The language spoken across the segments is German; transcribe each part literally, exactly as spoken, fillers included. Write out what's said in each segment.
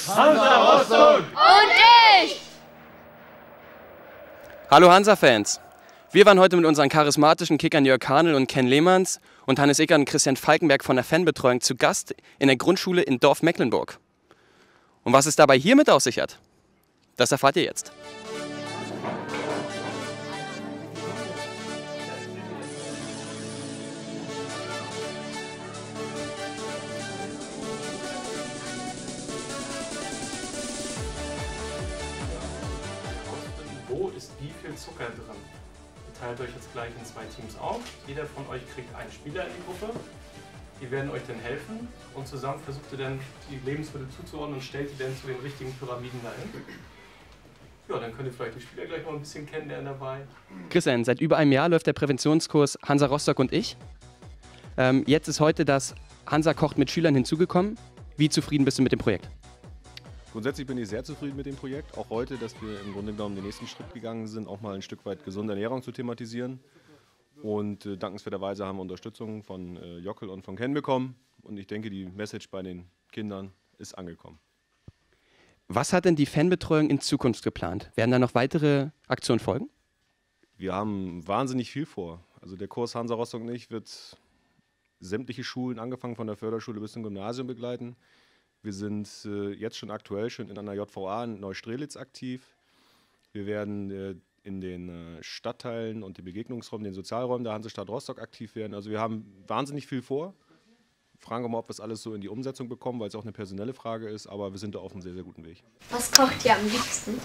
Hansa Rostock! Und ich! Hallo Hansa-Fans! Wir waren heute mit unseren charismatischen Kickern Jörg Hanel und Ken Lehmanns und Hannes Icker und Christian Falkenberg von der Fanbetreuung zu Gast in der Grundschule in Dorf Mecklenburg. Und was es dabei hiermit auf sich hat, das erfahrt ihr jetzt. Wo ist wie viel Zucker drin? Ihr teilt euch jetzt gleich in zwei Teams auf. Jeder von euch kriegt einen Spieler in die Gruppe. Die werden euch dann helfen und zusammen versucht ihr dann die Lebensmittel zuzuordnen und stellt die dann zu den richtigen Pyramiden dahin. Ja, dann könnt ihr vielleicht die Spieler gleich noch ein bisschen kennenlernen dabei. Christian, seit über einem Jahr läuft der Präventionskurs Hansa Rostock und ich. Ähm, jetzt ist heute das Hansa kocht mit Schülern hinzugekommen. Wie zufrieden bist du mit dem Projekt? Grundsätzlich bin ich sehr zufrieden mit dem Projekt. Auch heute, dass wir im Grunde genommen den nächsten Schritt gegangen sind, auch mal ein Stück weit gesunde Ernährung zu thematisieren. Und äh, dankenswerterweise haben wir Unterstützung von äh, Jockel und von Ken bekommen. Und ich denke, die Message bei den Kindern ist angekommen. Was hat denn die Fanbetreuung in Zukunft geplant? Werden da noch weitere Aktionen folgen? Wir haben wahnsinnig viel vor. Also der Kurs Hansa Rostock und ich wird sämtliche Schulen, angefangen von der Förderschule bis zum Gymnasium, begleiten. Wir sind äh, jetzt schon aktuell schon in einer J V A in Neustrelitz aktiv. Wir werden äh, in den äh, Stadtteilen und den Begegnungsräumen, den Sozialräumen der Hansestadt Rostock aktiv werden. Also wir haben wahnsinnig viel vor. Fragen wir mal, ob wir das alles so in die Umsetzung bekommen, weil es auch eine personelle Frage ist, aber wir sind da auf einem sehr, sehr guten Weg. Was kocht ihr am liebsten?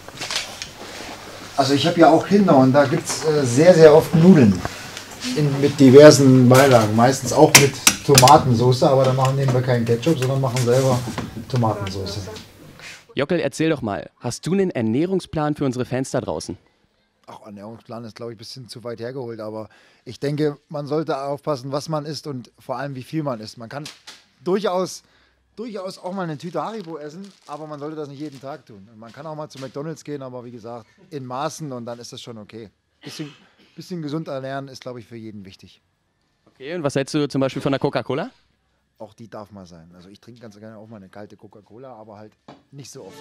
Also ich habe ja auch Kinder und da gibt es äh, sehr, sehr oft Nudeln in, mit diversen Beilagen. Meistens auch mit Tomatensauce, aber da machen nehmen wir keinen Ketchup, sondern machen selber Tomatensauce. Jockel, erzähl doch mal, hast du einen Ernährungsplan für unsere Fans da draußen? Ach, Ernährungsplan ist, glaube ich, ein bisschen zu weit hergeholt, aber ich denke, man sollte aufpassen, was man isst und vor allem, wie viel man isst. Man kann durchaus, durchaus auch mal eine Tüte Haribo essen, aber man sollte das nicht jeden Tag tun. Und man kann auch mal zu McDonald's gehen, aber wie gesagt, in Maßen und dann ist das schon okay. Ein bisschen, bisschen gesund ernähren ist, glaube ich, für jeden wichtig. Okay, und was hältst du zum Beispiel von der Coca-Cola? Auch die darf mal sein. Also ich trinke ganz gerne auch mal eine kalte Coca-Cola, aber halt nicht so oft.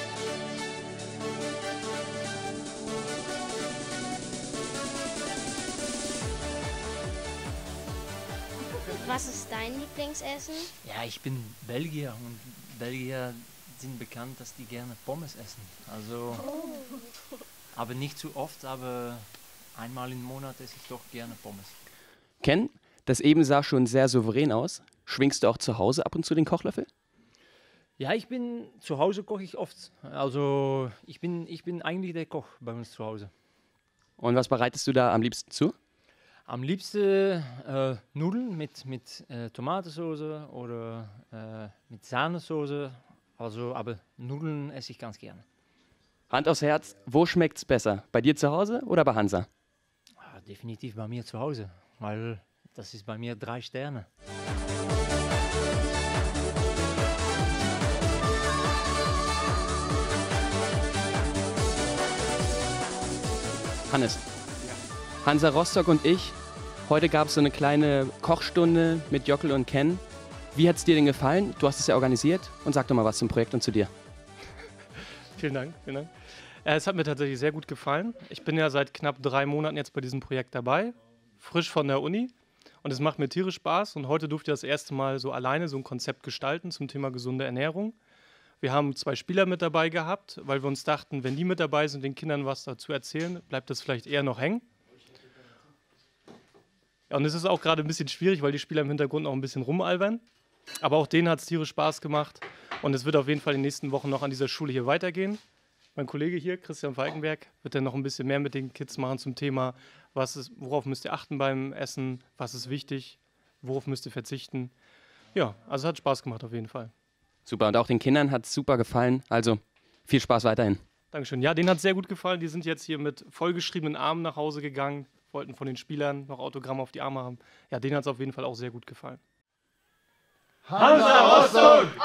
Was ist dein Lieblingsessen? Ja, ich bin Belgier und Belgier sind bekannt, dass die gerne Pommes essen. Also, oh. aber nicht zu oft, aber einmal im Monat esse ich doch gerne Pommes. Ken, das eben sah schon sehr souverän aus. Schwingst du auch zu Hause ab und zu den Kochlöffel? Ja, ich bin, zu Hause koche ich oft. Also, ich bin, ich bin eigentlich der Koch bei uns zu Hause. Und was bereitest du da am liebsten zu? Am liebsten äh, Nudeln mit, mit äh, Tomatensauce oder äh, mit Sahnesauce. Also, aber Nudeln esse ich ganz gerne. Hand aufs Herz, wo schmeckt's besser? Bei dir zu Hause oder bei Hansa? Ja, definitiv bei mir zu Hause, weil das ist bei mir drei Sterne. Hannes, Hansa Rostock und ich, heute gab es so eine kleine Kochstunde mit Jockel und Ken. Wie hat es dir denn gefallen? Du hast es ja organisiert und sag doch mal was zum Projekt und zu dir. Vielen Dank, vielen Dank. Äh, es hat mir tatsächlich sehr gut gefallen. Ich bin ja seit knapp drei Monaten jetzt bei diesem Projekt dabei, frisch von der Uni. Und es macht mir tierisch Spaß. Und heute durfte ich das erste Mal so alleine so ein Konzept gestalten zum Thema gesunde Ernährung. Wir haben zwei Spieler mit dabei gehabt, weil wir uns dachten, wenn die mit dabei sind und den Kindern was dazu erzählen, bleibt das vielleicht eher noch hängen. Ja, und es ist auch gerade ein bisschen schwierig, weil die Spieler im Hintergrund noch ein bisschen rumalbern. Aber auch denen hat es tierisch Spaß gemacht. Und es wird auf jeden Fall in den nächsten Wochen noch an dieser Schule hier weitergehen. Mein Kollege hier, Christian Falkenberg, wird dann noch ein bisschen mehr mit den Kids machen zum Thema, was ist, worauf müsst ihr achten beim Essen, was ist wichtig, worauf müsst ihr verzichten. Ja, also hat Spaß gemacht auf jeden Fall. Super, und auch den Kindern hat es super gefallen. Also viel Spaß weiterhin. Dankeschön. Ja, denen hat es sehr gut gefallen. Die sind jetzt hier mit vollgeschriebenen Armen nach Hause gegangen, wollten von den Spielern noch Autogramm auf die Arme haben. Ja, denen hat es auf jeden Fall auch sehr gut gefallen. Hansa Rostock!